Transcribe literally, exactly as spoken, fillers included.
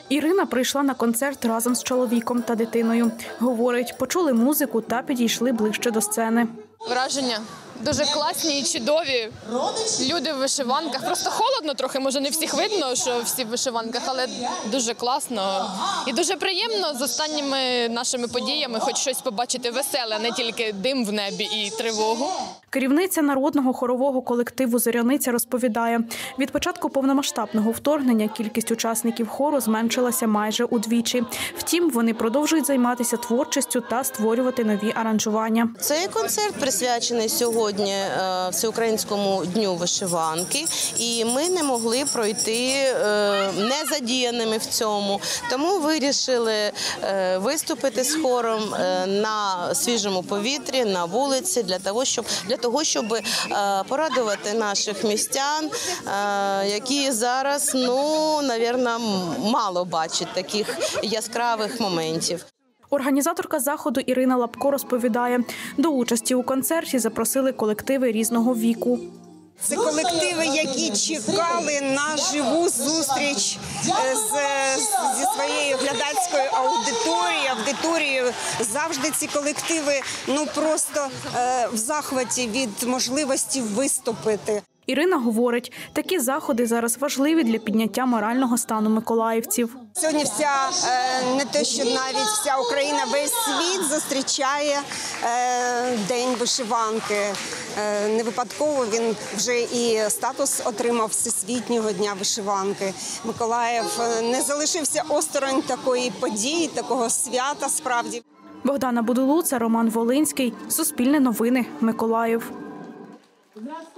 Ірина прийшла на концерт разом з чоловіком та дитиною. Говорить, почули музику та підійшли ближче до сцени. Враження дуже класні і чудові. Люди в вишиванках. Просто холодно трохи, може не всіх видно, що всі в вишиванках, але дуже класно. І дуже приємно з останніми нашими подіями хоч щось побачити веселе, а не тільки дим в небі і тривогу. Керівниця народного хорового колективу «Зоряниця» розповідає, від початку повномасштабного вторгнення кількість учасників хору зменшилася майже удвічі. Втім, вони продовжують займатися творчістю та створювати нові аранжування. Цей концерт присвячений сьогодні Всеукраїнському дню вишиванки, і ми не могли пройти незадіяними в цьому. Тому вирішили виступити з хором на свіжому повітрі, на вулиці, для того, щоб для того, щоб порадувати наших містян, які зараз, ну, навірно, мало бачать таких яскравих моментів. Організаторка заходу Ірина Лапко розповідає, до участі у концерті запросили колективи різного віку. Це колективи, які чекали на живу зустріч з, зі своєю глядацькою аудиторією. Аудиторією завжди ці колективи ну просто е, в захваті від можливості виступити. Ірина говорить, такі заходи зараз важливі для підняття морального стану миколаївців. Сьогодні вся, не те, що навіть вся Україна, весь світ зустрічає День вишиванки. Не випадково він вже і статус отримав Всесвітнього дня вишиванки. Миколаїв не залишився осторонь такої події, такого свята справді. Богдана Будулуца, Роман Волинський. Суспільне новини. Миколаїв.